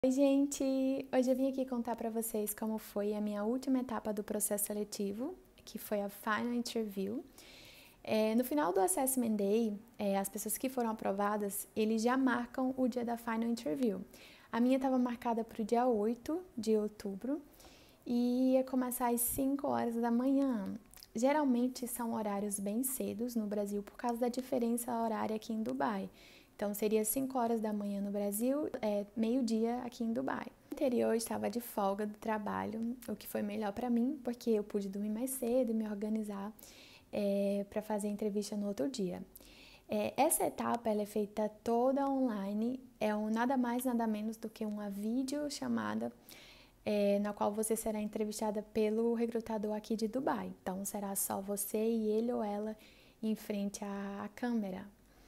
Oi, gente! Hoje eu vim aqui contar para vocês como foi a minha última etapa do processo seletivo, que foi a Final Interview. No final do Assessment Day, as pessoas que foram aprovadas, eles já marcam o dia da Final Interview. A minha estava marcada para o dia 8 de outubro e ia começar às 5 horas da manhã. Geralmente são horários bem cedos no Brasil por causa da diferença horária aqui em Dubai. Então, seria 5 horas da manhã no Brasil, meio-dia aqui em Dubai. No interior, estava de folga do trabalho, o que foi melhor para mim, porque eu pude dormir mais cedo e me organizar para fazer a entrevista no outro dia. Essa etapa ela é feita toda online, nada mais, nada menos do que uma videochamada, na qual você será entrevistada pelo recrutador aqui de Dubai. Então, será só você e ele ou ela em frente à câmera.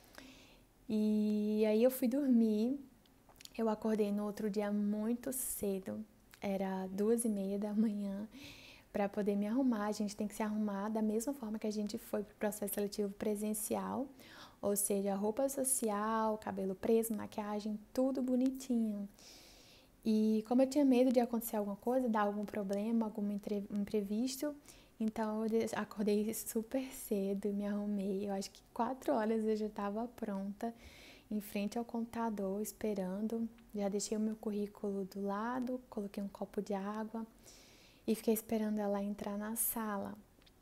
E aí eu fui dormir, eu acordei no outro dia muito cedo, era 2h30 da manhã, para poder me arrumar. A gente tem que se arrumar da mesma forma que a gente foi para o processo seletivo presencial, ou seja, roupa social, cabelo preso, maquiagem, tudo bonitinho. E como eu tinha medo de acontecer alguma coisa, dar algum problema, algum imprevisto, então eu acordei super cedo, me arrumei. Eu acho que 4 horas eu já estava pronta, em frente ao computador, esperando. Já deixei o meu currículo do lado, coloquei um copo de água e fiquei esperando ela entrar na sala.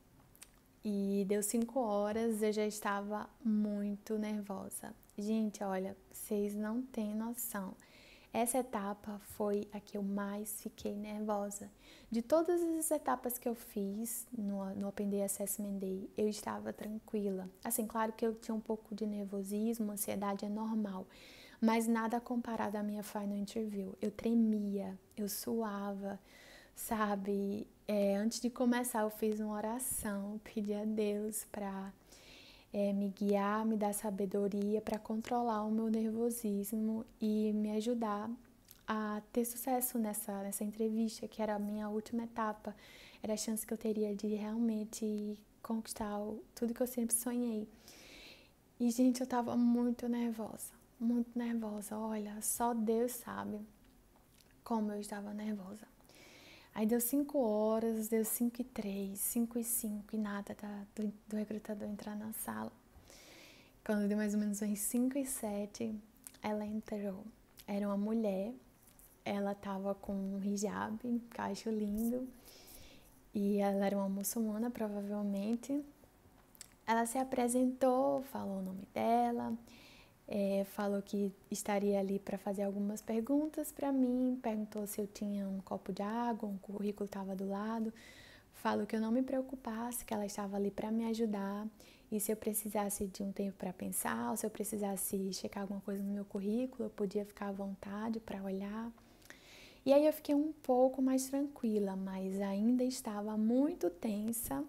E deu 5 horas, eu já estava muito nervosa. Gente, olha, vocês não têm noção. Essa etapa foi a que eu mais fiquei nervosa. De todas as etapas que eu fiz no Open Day Assessment Day, eu estava tranquila. Assim, claro que eu tinha um pouco de nervosismo, ansiedade é normal, mas nada comparado à minha Final Interview. Eu tremia, eu suava, sabe? Antes de começar, eu fiz uma oração, pedi a Deus para me guiar, me dar sabedoria para controlar o meu nervosismo e me ajudar a ter sucesso nessa entrevista, que era a minha última etapa. Era a chance que eu teria de realmente conquistar tudo que eu sempre sonhei. E, gente, eu tava muito nervosa, muito nervosa. Olha, só Deus sabe como eu estava nervosa. Aí deu 5 horas, deu 5h03, 5h05 e nada do recrutador entrar na sala. Quando deu mais ou menos umas 5h07, ela entrou. Era uma mulher, ela tava com um hijab, que eu acho lindo, e ela era uma muçulmana, provavelmente. Ela se apresentou, falou o nome dela, falou que estaria ali para fazer algumas perguntas para mim, perguntou se eu tinha um copo de água, um currículo estava do lado, falou que eu não me preocupasse, que ela estava ali para me ajudar e se eu precisasse de um tempo para pensar, ou se eu precisasse checar alguma coisa no meu currículo, eu podia ficar à vontade para olhar. E aí eu fiquei um pouco mais tranquila, mas ainda estava muito tensa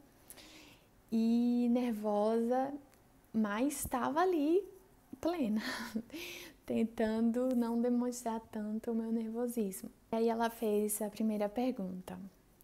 e nervosa, mas estava ali plena, tentando não demonstrar tanto o meu nervosismo. E aí ela fez a primeira pergunta.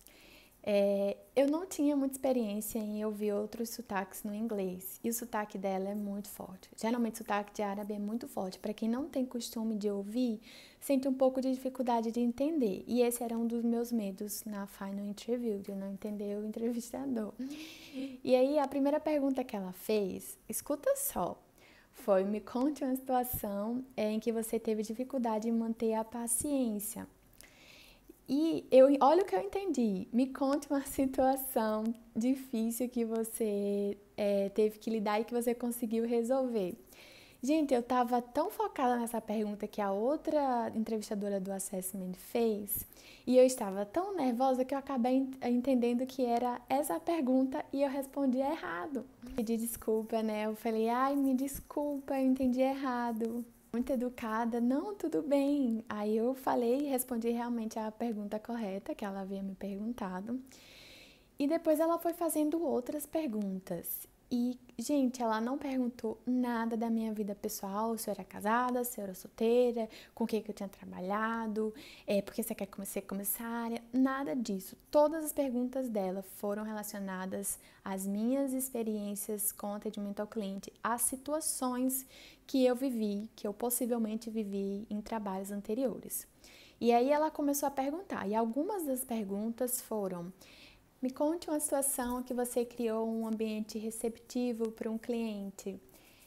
Eu não tinha muita experiência em ouvir outros sotaques no inglês, e o sotaque dela é muito forte. Geralmente o sotaque de árabe é muito forte. Para quem não tem costume de ouvir, sente um pouco de dificuldade de entender. E esse era um dos meus medos na Final Interview, de não entender o entrevistador. E aí a primeira pergunta que ela fez, escuta só, foi: me conte uma situação em que você teve dificuldade em manter a paciência. E olha o que eu entendi. Me conte uma situação difícil que você teve que lidar e que você conseguiu resolver. Gente, eu tava tão focada nessa pergunta que a outra entrevistadora do Assessment fez, e eu estava tão nervosa que eu acabei entendendo que era essa a pergunta e eu respondi errado. Pedi desculpa, né? Eu falei: ai, me desculpa, eu entendi errado. Muito educada, não, tudo bem. Aí eu falei e respondi realmente a pergunta correta que ela havia me perguntado. E depois ela foi fazendo outras perguntas. E, gente, ela não perguntou nada da minha vida pessoal, se eu era casada, se eu era solteira, com quem que eu tinha trabalhado, porque você quer ser comissária, nada disso. Todas as perguntas dela foram relacionadas às minhas experiências com atendimento ao cliente, às situações que eu vivi, que eu possivelmente vivi em trabalhos anteriores. E aí ela começou a perguntar, e algumas das perguntas foram: me conte uma situação que você criou um ambiente receptivo para um cliente.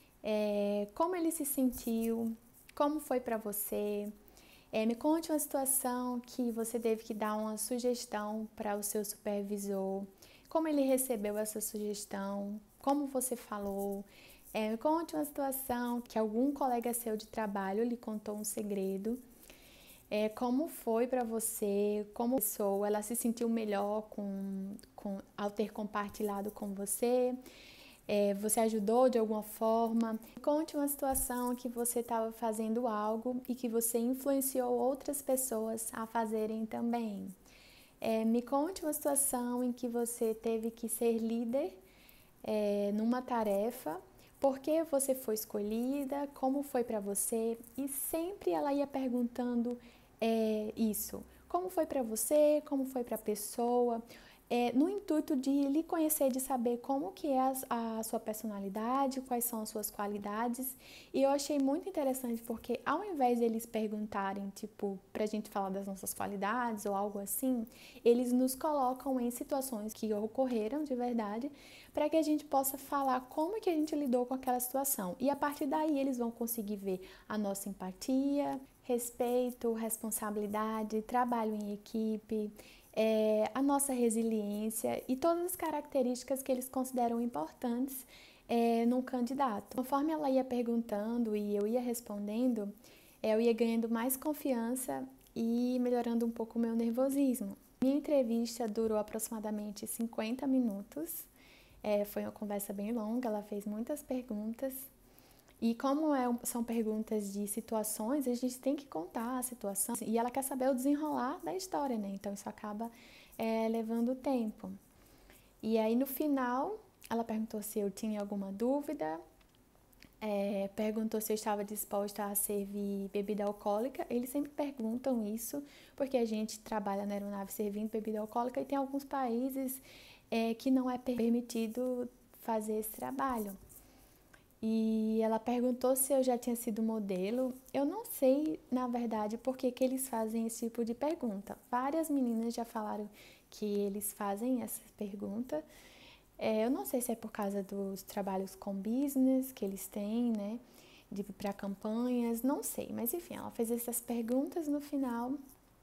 Como ele se sentiu? Como foi para você? Me conte uma situação que você teve que dar uma sugestão para o seu supervisor. Como ele recebeu essa sugestão? Como você falou? Me conte uma situação que algum colega seu de trabalho lhe contou um segredo. Como foi para você? Como pessoa, ela se sentiu melhor ao ter compartilhado com você? Você ajudou de alguma forma? Conte uma situação que você estava fazendo algo e que você influenciou outras pessoas a fazerem também. Me conte uma situação em que você teve que ser líder numa tarefa, por que você foi escolhida, como foi para você, e sempre ela ia perguntando isso, como foi para você, como foi para a pessoa, no intuito de lhe conhecer, de saber como que é a sua personalidade, quais são as suas qualidades. E eu achei muito interessante porque ao invés de eles perguntarem, tipo, pra gente falar das nossas qualidades ou algo assim, eles nos colocam em situações que ocorreram de verdade, para que a gente possa falar como que a gente lidou com aquela situação. E a partir daí eles vão conseguir ver a nossa empatia, respeito, responsabilidade, trabalho em equipe, a nossa resiliência e todas as características que eles consideram importantes num candidato. Conforme ela ia perguntando e eu ia respondendo, eu ia ganhando mais confiança e melhorando um pouco o meu nervosismo. Minha entrevista durou aproximadamente 50 minutos. Foi uma conversa bem longa, ela fez muitas perguntas. E como são perguntas de situações, a gente tem que contar a situação. E ela quer saber o desenrolar da história, né? Então isso acaba levando tempo. E aí no final, ela perguntou se eu tinha alguma dúvida, perguntou se eu estava disposta a servir bebida alcoólica. Eles sempre perguntam isso, porque a gente trabalha na aeronave servindo bebida alcoólica e tem alguns países que não é permitido fazer esse trabalho. E ela perguntou se eu já tinha sido modelo. Eu não sei, na verdade, por que eles fazem esse tipo de pergunta. Várias meninas já falaram que eles fazem essa pergunta. Eu não sei se é por causa dos trabalhos com business que eles têm, né? Para campanhas, não sei. Mas enfim, ela fez essas perguntas no final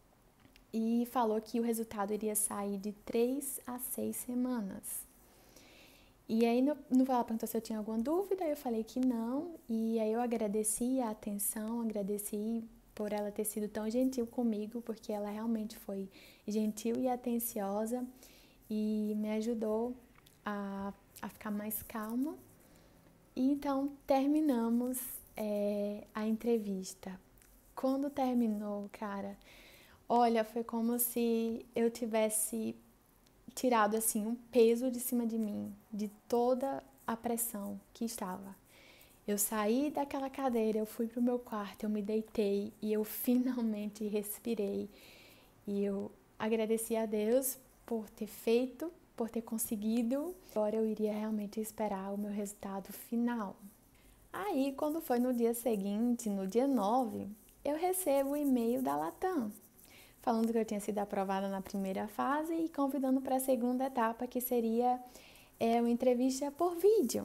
e falou que o resultado iria sair de 3 a 6 semanas. E aí ela perguntou se eu tinha alguma dúvida, eu falei que não, e aí eu agradeci a atenção, agradeci por ela ter sido tão gentil comigo, porque ela realmente foi gentil e atenciosa e me ajudou a ficar mais calma. E então terminamos a entrevista. Quando terminou, cara, olha, foi como se eu tivesse tirado assim um peso de cima de mim, de toda a pressão que estava. Eu saí daquela cadeira, eu fui pro meu quarto, eu me deitei e eu finalmente respirei. E eu agradeci a Deus por ter feito, por ter conseguido. Agora eu iria realmente esperar o meu resultado final. Aí, quando foi no dia seguinte, no dia 9, eu recebo o e-mail da Latam, falando que eu tinha sido aprovada na primeira fase e convidando para a segunda etapa, que seria uma entrevista por vídeo.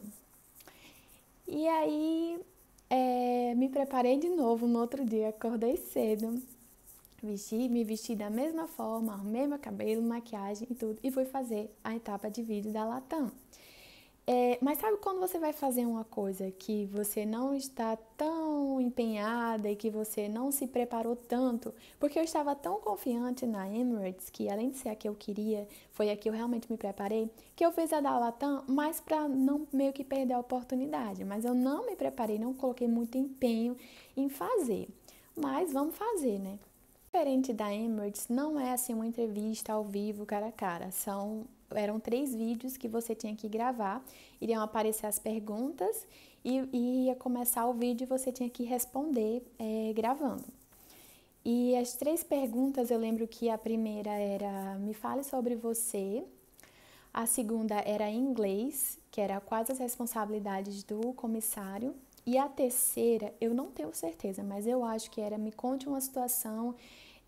E aí, me preparei de novo no outro dia, acordei cedo, me vesti da mesma forma, arrumei meu cabelo, maquiagem e tudo, e fui fazer a etapa de vídeo da Latam. Mas sabe quando você vai fazer uma coisa que você não está tão empenhada e que você não se preparou tanto? Porque eu estava tão confiante na Emirates, que além de ser a que eu queria, foi a que eu realmente me preparei, que eu fiz a da Latam mais para não meio que perder a oportunidade. Mas eu não me preparei, não coloquei muito empenho em fazer. Mas vamos fazer, né? Diferente da Emirates, não é assim uma entrevista ao vivo, cara a cara. Eram 3 vídeos que você tinha que gravar, iriam aparecer as perguntas e ia começar o vídeo e você tinha que responder gravando. E as 3 perguntas, eu lembro que a primeira era: me fale sobre você. A segunda era em inglês, que era quais as responsabilidades do comissário. E a terceira, eu não tenho certeza, mas eu acho que era: me conte uma situação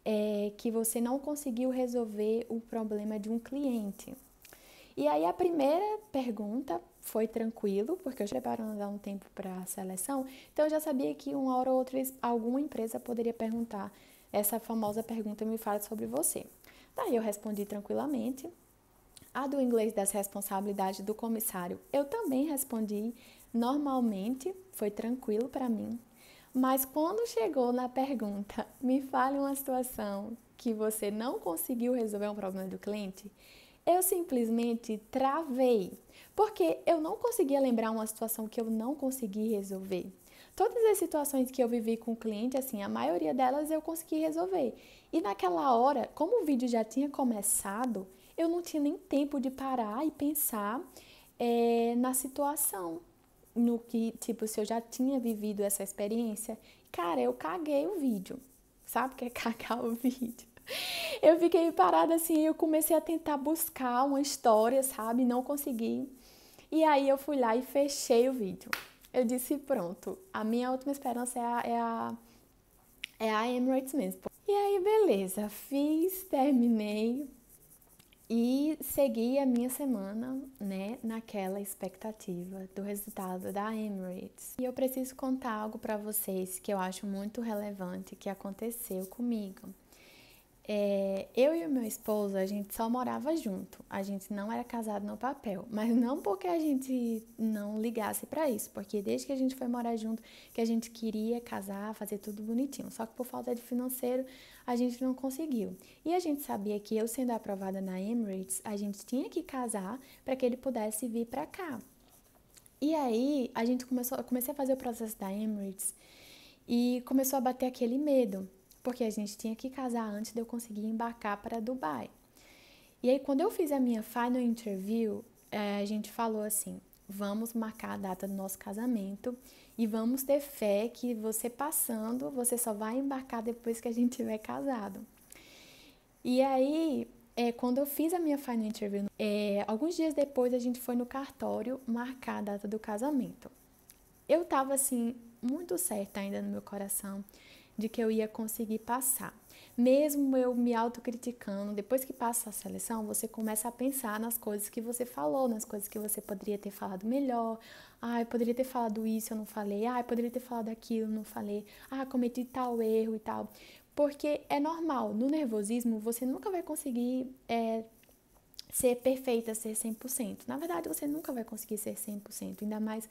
que você não conseguiu resolver o problema de um cliente. E aí a primeira pergunta foi tranquilo, porque eu já preparando há um tempo para a seleção, então eu já sabia que uma hora ou outra alguma empresa poderia perguntar essa famosa pergunta: me fala sobre você. Daí eu respondi tranquilamente. A do inglês das responsabilidades do comissário, eu também respondi normalmente, foi tranquilo para mim. Mas quando chegou na pergunta, me fale uma situação que você não conseguiu resolver um problema do cliente, eu simplesmente travei, porque eu não conseguia lembrar uma situação que eu não consegui resolver. Todas as situações que eu vivi com o cliente, assim, a maioria delas eu consegui resolver. E naquela hora, como o vídeo já tinha começado, eu não tinha nem tempo de parar e pensar na situação, no que, tipo, se eu já tinha vivido essa experiência. Cara, eu caguei o vídeo. Sabe o que é cagar o vídeo? Eu fiquei parada assim, eu comecei a tentar buscar uma história, sabe? Não consegui. E aí eu fui lá e fechei o vídeo. Eu disse, pronto, a minha última esperança é a Emirates mesmo. E aí, beleza, fiz, terminei e segui a minha semana, né, naquela expectativa do resultado da Emirates. E eu preciso contar algo para vocês que eu acho muito relevante que aconteceu comigo. Eu e o meu esposo, a gente só morava junto. A gente não era casado no papel, mas não porque a gente não ligasse para isso, porque desde que a gente foi morar junto, que a gente queria casar, fazer tudo bonitinho. Só que por falta de financeiro, a gente não conseguiu. E a gente sabia que eu sendo aprovada na Emirates, a gente tinha que casar para que ele pudesse vir para cá. E aí, eu comecei a fazer o processo da Emirates e começou a bater aquele medo, porque a gente tinha que casar antes de eu conseguir embarcar para Dubai. E aí, quando eu fiz a minha final interview, a gente falou assim: vamos marcar a data do nosso casamento e vamos ter fé que você passando, você só vai embarcar depois que a gente tiver casado. E aí, quando eu fiz a minha final interview, alguns dias depois a gente foi no cartório marcar a data do casamento. Eu tava assim, muito certa ainda no meu coração de que eu ia conseguir passar. Mesmo eu me autocriticando, depois que passa a seleção, você começa a pensar nas coisas que você falou, nas coisas que você poderia ter falado melhor. Ah, eu poderia ter falado isso, eu não falei. Ah, eu poderia ter falado aquilo, eu não falei. Ah, cometi tal erro e tal. Porque é normal, no nervosismo você nunca vai conseguir ser perfeita, ser 100%. Na verdade, você nunca vai conseguir ser 100%, ainda mais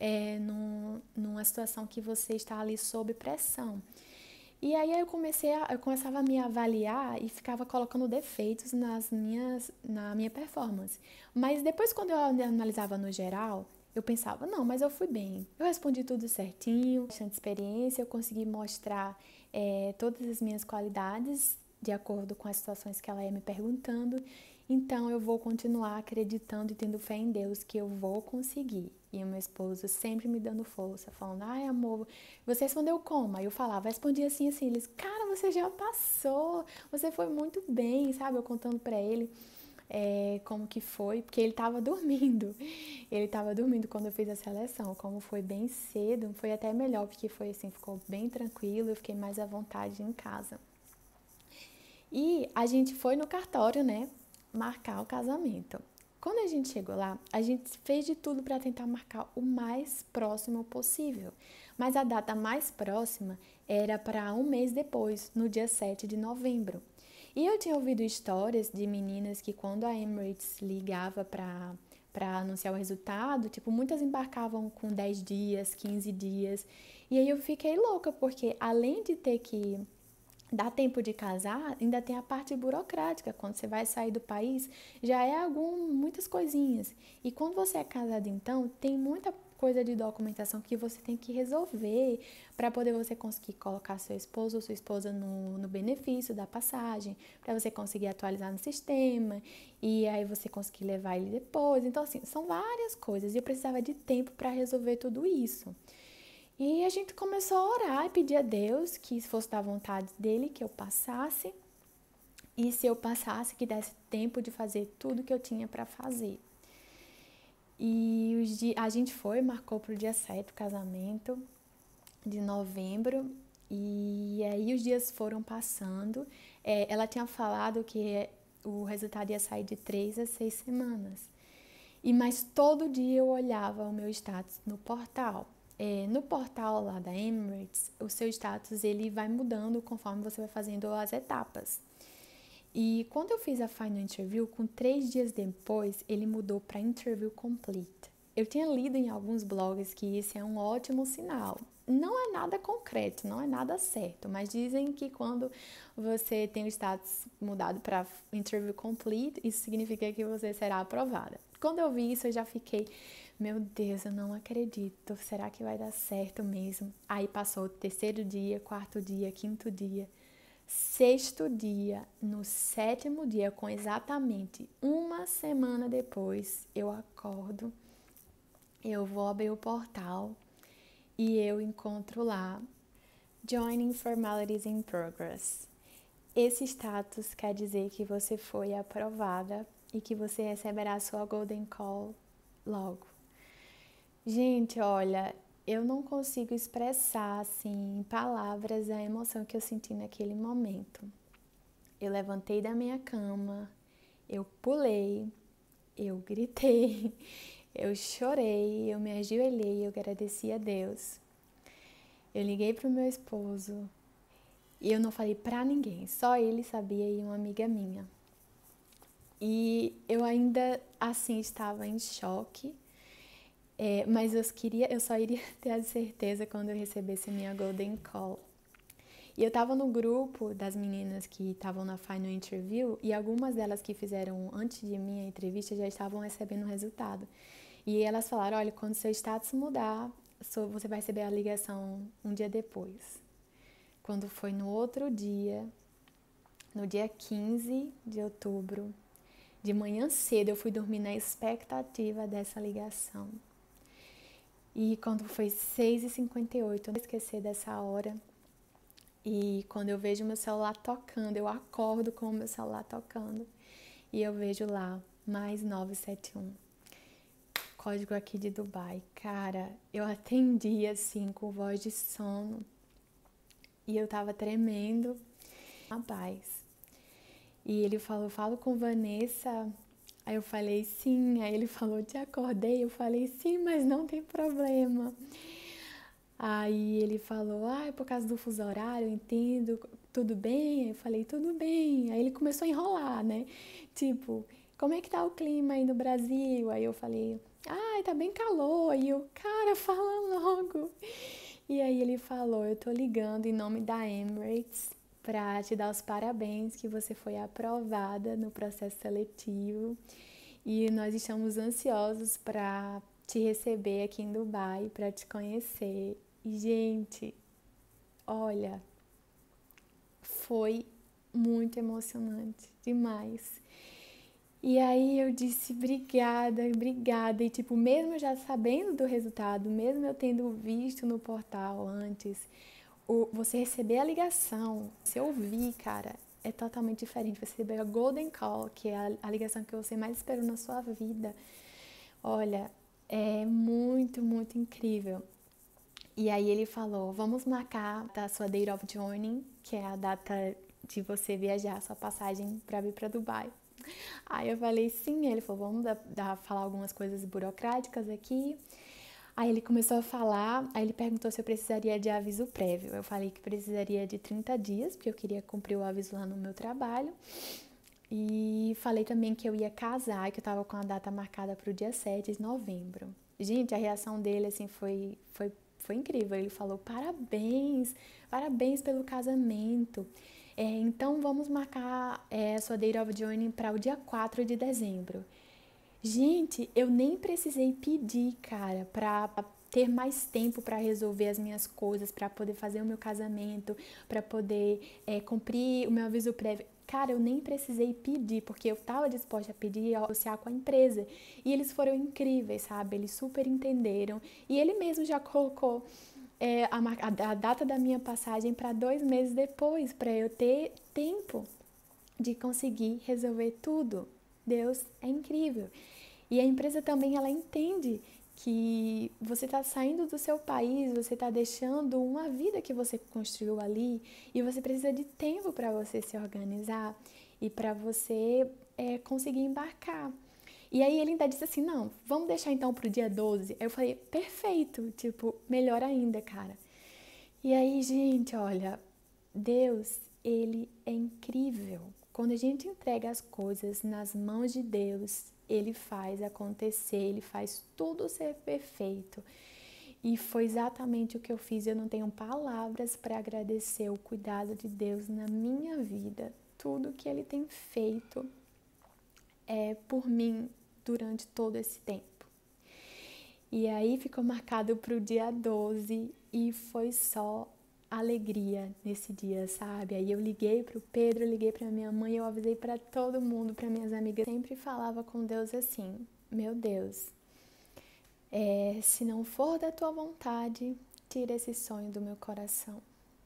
numa situação que você está ali sob pressão. E aí eu começava a me avaliar e ficava colocando defeitos na minha performance. Mas depois, quando eu analisava no geral, eu pensava, não, mas eu fui bem. Eu respondi tudo certinho, bastante experiência, eu consegui mostrar todas as minhas qualidades de acordo com as situações que ela ia me perguntando. Então, eu vou continuar acreditando e tendo fé em Deus que eu vou conseguir. E o meu esposo sempre me dando força, falando: ai, amor, você respondeu como? Aí eu falava, respondia assim, assim. Eles: cara, você já passou, você foi muito bem, sabe? Eu contando pra ele como que foi, porque ele tava dormindo. Ele tava dormindo quando eu fiz a seleção. Como foi bem cedo, foi até melhor, porque foi assim, ficou bem tranquilo, eu fiquei mais à vontade em casa. E a gente foi no cartório, né, marcar o casamento. Quando a gente chegou lá, a gente fez de tudo para tentar marcar o mais próximo possível. Mas a data mais próxima era para um mês depois, no dia 7 de novembro. E eu tinha ouvido histórias de meninas que quando a Emirates ligava para anunciar o resultado, tipo, muitas embarcavam com 10 dias, 15 dias. E aí eu fiquei louca, porque além de ter que dá tempo de casar, ainda tem a parte burocrática. Quando você vai sair do país, já é muitas coisinhas. E quando você é casado, então, tem muita coisa de documentação que você tem que resolver para poder você conseguir colocar seu esposo ou sua esposa no benefício da passagem, para você conseguir atualizar no sistema e aí você conseguir levar ele depois. Então, assim, são várias coisas e eu precisava de tempo para resolver tudo isso. E a gente começou a orar e pedir a Deus que se fosse da vontade dele, que eu passasse. E se eu passasse, que desse tempo de fazer tudo que eu tinha para fazer. E a gente marcou para o dia 7 o casamento de novembro. E aí os dias foram passando. Ela tinha falado que o resultado ia sair de 3 a 6 semanas. Mas todo dia eu olhava o meu status no portal. No portal lá da Emirates, o seu status ele vai mudando conforme você vai fazendo as etapas. E quando eu fiz a final interview, com 3 dias depois, ele mudou para interview complete. Eu tinha lido em alguns blogs que isso é um ótimo sinal. Não é nada concreto, não é nada certo, mas dizem que quando você tem o status mudado para interview complete, isso significa que você será aprovada. Quando eu vi isso, eu já fiquei, meu Deus, eu não acredito, será que vai dar certo mesmo? Aí passou o 3º dia, 4º dia, 5º dia, 6º dia, no 7º dia, com exatamente uma semana depois, eu acordo, eu vou abrir o portal e eu encontro lá Joining Formalities in Progress. Esse status quer dizer que você foi aprovada e que você receberá sua Golden Call logo. Gente, olha, eu não consigo expressar assim em palavras a emoção que eu senti naquele momento. Eu levantei da minha cama, eu pulei, eu gritei, eu chorei, eu me ajoelhei, eu agradeci a Deus. Eu liguei pro meu esposo e eu não falei pra ninguém, só ele sabia e uma amiga minha. E eu ainda assim estava em choque, mas eu só iria ter a certeza quando eu recebesse a minha Golden Call. E eu estava no grupo das meninas que estavam na final interview e algumas delas que fizeram antes de mim a entrevista já estavam recebendo o resultado. E elas falaram, olha, quando seu status mudar, você vai receber a ligação um dia depois. Quando foi no outro dia, no dia 15 de outubro, de manhã cedo, eu fui dormir na expectativa dessa ligação. E quando foi 6h58, eu não esqueci dessa hora. E quando eu vejo meu celular tocando, eu acordo com o meu celular tocando. E eu vejo lá, mais 971. Código aqui de Dubai. Cara, eu atendi assim, com voz de sono. E eu tava tremendo. Rapaz. E ele falou, falo com Vanessa. Aí eu falei, sim. Aí ele falou, te acordei. Eu falei, sim, mas não tem problema. Aí ele falou, é por causa do fuso horário, eu entendo, tudo bem? Eu falei, tudo bem. Aí ele começou a enrolar, né? Tipo, como é que tá o clima aí no Brasil? Aí eu falei, tá bem calor. Aí eu, cara, fala logo. E aí ele falou, eu tô ligando em nome da Emirates pra te dar os parabéns que você foi aprovada no processo seletivo. E nós estamos ansiosos para te receber aqui em Dubai, para te conhecer. E, gente, olha, foi muito emocionante, demais. E aí eu disse, obrigada, obrigada. E, tipo, mesmo já sabendo do resultado, mesmo eu tendo visto no portal antes, você receber a ligação, você ouvir, cara, é totalmente diferente. Você receber a Golden Call, que é a ligação que você mais esperou na sua vida. Olha, é muito, muito incrível. E aí ele falou, vamos marcar a sua date of joining, que é a data de você viajar, sua passagem para vir para Dubai. Aí eu falei, sim. Ele falou, vamos falar algumas coisas burocráticas aqui. Aí ele começou a falar, aí ele perguntou se eu precisaria de aviso prévio. Eu falei que precisaria de 30 dias, porque eu queria cumprir o aviso lá no meu trabalho. E falei também que eu ia casar, que eu tava com a data marcada para o dia 7 de novembro. Gente, a reação dele, assim, foi incrível. Ele falou, parabéns pelo casamento. Então, vamos marcar a sua date of joining para o dia 4 de dezembro. Gente, eu nem precisei pedir, cara, pra ter mais tempo para resolver as minhas coisas, para poder fazer o meu casamento, para poder cumprir o meu aviso prévio. Cara, eu nem precisei pedir, porque eu estava disposta a pedir e negociar com a empresa. E eles foram incríveis, sabe? Eles super entenderam. E ele mesmo já colocou a data da minha passagem para 2 meses depois, para eu ter tempo de conseguir resolver tudo. Deus é incrível. E a empresa também, ela entende que você está saindo do seu país, você está deixando uma vida que você construiu ali e você precisa de tempo para você se organizar e para você conseguir embarcar. E aí ele ainda disse assim, não, vamos deixar então pro dia 12. Aí eu falei, perfeito, tipo, melhor ainda, cara. E aí, gente, olha, Deus, ele é incrível. Quando a gente entrega as coisas nas mãos de Deus, ele faz acontecer, ele faz tudo ser perfeito. E foi exatamente o que eu fiz. Eu não tenho palavras para agradecer o cuidado de Deus na minha vida. Tudo que ele tem feito por mim durante todo esse tempo. E aí ficou marcado para o dia 12 e foi só alegria nesse dia, sabe? Aí eu liguei para o Pedro, eu liguei para minha mãe, eu avisei para todo mundo, para minhas amigas. Eu sempre falava com Deus assim, meu Deus, se não for da tua vontade, tira esse sonho do meu coração.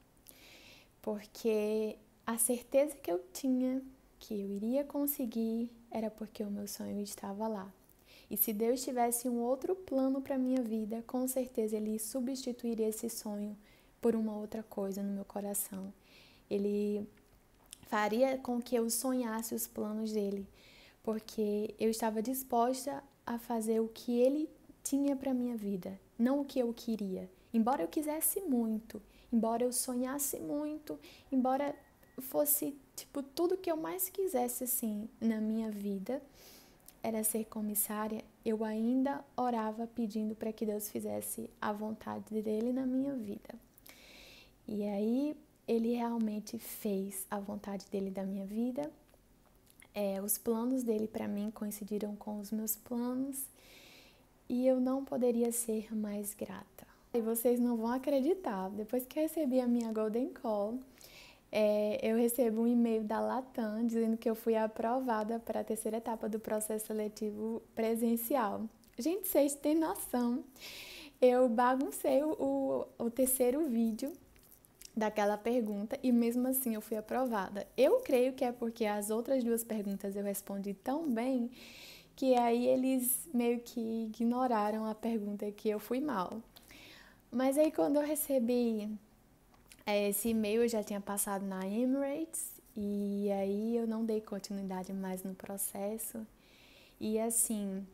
Porque a certeza que eu tinha que eu iria conseguir era porque o meu sonho estava lá. E se Deus tivesse um outro plano para a minha vida, com certeza Ele substituiria esse sonho por uma outra coisa no meu coração. Ele faria com que eu sonhasse os planos dele, porque eu estava disposta a fazer o que Ele tinha para a minha vida, não o que eu queria. Embora eu quisesse muito, embora eu sonhasse muito, embora fosse tipo tudo que eu mais quisesse assim na minha vida, era ser comissária, eu ainda orava pedindo para que Deus fizesse a vontade dele na minha vida. E aí, ele realmente fez a vontade dele da minha vida. Os planos dele para mim coincidiram com os meus planos e eu não poderia ser mais grata. E vocês não vão acreditar, depois que eu recebi a minha Golden Call, eu recebo um e-mail da Latam dizendo que eu fui aprovada para a terceira etapa do processo seletivo presencial. Gente, vocês têm noção? Eu baguncei o terceiro vídeo daquela pergunta e mesmo assim eu fui aprovada. Eu creio que é porque as outras duas perguntas eu respondi tão bem que aí eles meio que ignoraram a pergunta que eu fui mal. Mas aí quando eu recebi esse e-mail, eu já tinha passado na Emirates e aí eu não dei continuidade mais no processo. E assim,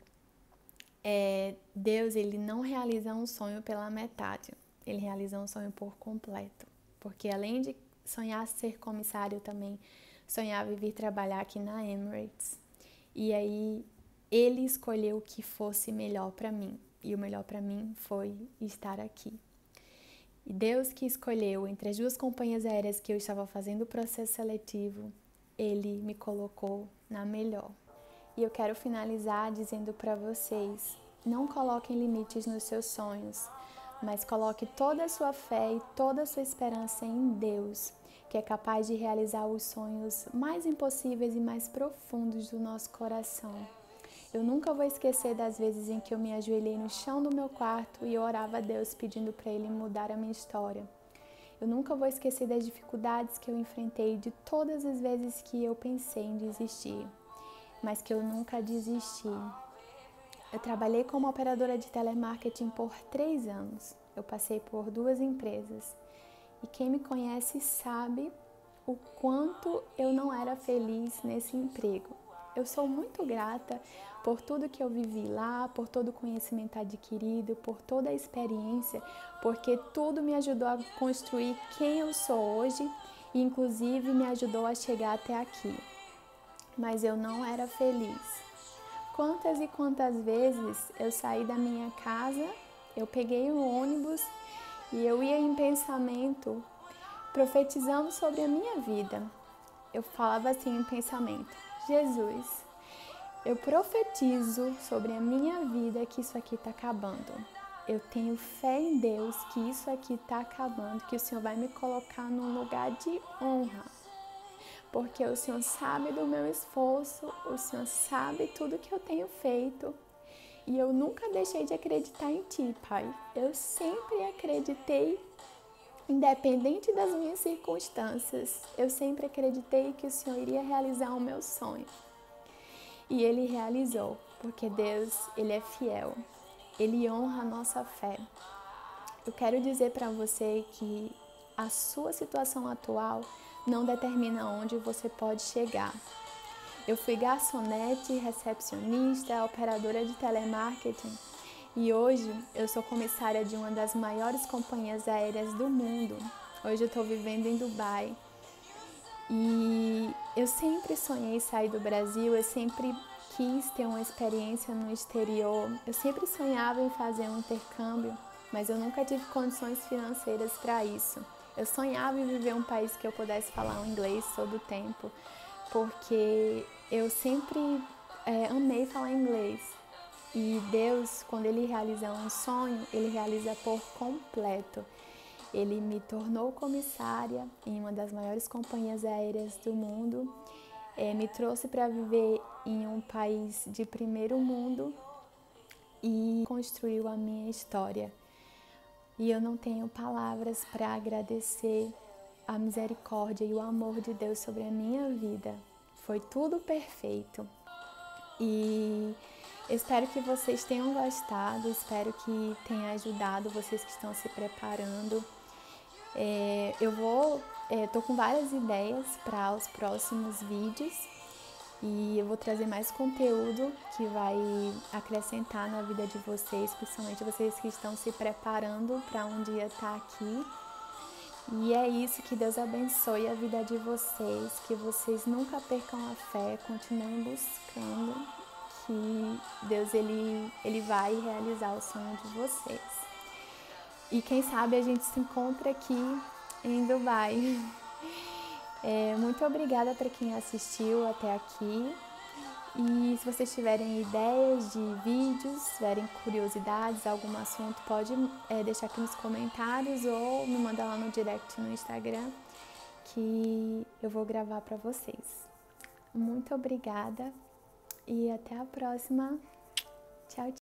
Deus, ele não realiza um sonho pela metade, ele realiza um sonho por completo. Porque além de sonhar ser comissário, eu também sonhava em vir trabalhar aqui na Emirates. E aí ele escolheu o que fosse melhor para mim. E o melhor para mim foi estar aqui. E Deus que escolheu entre as duas companhias aéreas que eu estava fazendo o processo seletivo, Ele me colocou na melhor. E eu quero finalizar dizendo para vocês, não coloquem limites nos seus sonhos, mas coloque toda a sua fé e toda a sua esperança em Deus, que é capaz de realizar os sonhos mais impossíveis e mais profundos do nosso coração. Eu nunca vou esquecer das vezes em que eu me ajoelhei no chão do meu quarto e orava a Deus pedindo para Ele mudar a minha história. Eu nunca vou esquecer das dificuldades que eu enfrentei, de todas as vezes que eu pensei em desistir, mas que eu nunca desisti. Eu trabalhei como operadora de telemarketing por 3 anos. Eu passei por 2 empresas. E quem me conhece sabe o quanto eu não era feliz nesse emprego. Eu sou muito grata por tudo que eu vivi lá, por todo o conhecimento adquirido, por toda a experiência, porque tudo me ajudou a construir quem eu sou hoje e inclusive me ajudou a chegar até aqui. Mas eu não era feliz. Quantas e quantas vezes eu saí da minha casa, eu peguei um ônibus e eu ia em pensamento profetizando sobre a minha vida. Eu falava assim em pensamento: Jesus, eu profetizo sobre a minha vida que isso aqui está acabando. Eu tenho fé em Deus que isso aqui está acabando, que o Senhor vai me colocar num lugar de honra. Porque o Senhor sabe do meu esforço, o Senhor sabe tudo que eu tenho feito. E eu nunca deixei de acreditar em Ti, Pai. Eu sempre acreditei, independente das minhas circunstâncias. Eu sempre acreditei que o Senhor iria realizar o meu sonho. E Ele realizou, porque Deus, Ele é fiel. ele honra a nossa fé. Eu quero dizer para você que a sua situação atual não determina onde você pode chegar. Eu fui garçonete, recepcionista, operadora de telemarketing e hoje eu sou comissária de uma das maiores companhias aéreas do mundo. Hoje eu estou vivendo em Dubai e eu sempre sonhei sair do Brasil, eu sempre quis ter uma experiência no exterior, eu sempre sonhava em fazer um intercâmbio, mas eu nunca tive condições financeiras para isso. Eu sonhava em viver em um país que eu pudesse falar o inglês todo o tempo, porque eu sempre amei falar inglês. E Deus, quando Ele realiza um sonho, Ele realiza por completo. Ele me tornou comissária em uma das maiores companhias aéreas do mundo, me trouxe para viver em um país de primeiro mundo e construiu a minha história. E eu não tenho palavras para agradecer a misericórdia e o amor de Deus sobre a minha vida. Foi tudo perfeito. E espero que vocês tenham gostado, espero que tenha ajudado vocês que estão se preparando. Tô com várias ideias para os próximos vídeos e eu vou trazer mais conteúdo que vai acrescentar na vida de vocês, principalmente vocês que estão se preparando para um dia estar aqui. E é isso, que Deus abençoe a vida de vocês, que vocês nunca percam a fé, continuem buscando, que Deus ele vai realizar o sonho de vocês. E quem sabe a gente se encontra aqui em Dubai. Muito obrigada para quem assistiu até aqui. E se vocês tiverem ideias de vídeos, tiverem curiosidades, algum assunto, pode deixar aqui nos comentários ou me mandar lá no direct no Instagram que eu vou gravar para vocês. Muito obrigada e até a próxima. Tchau, tchau.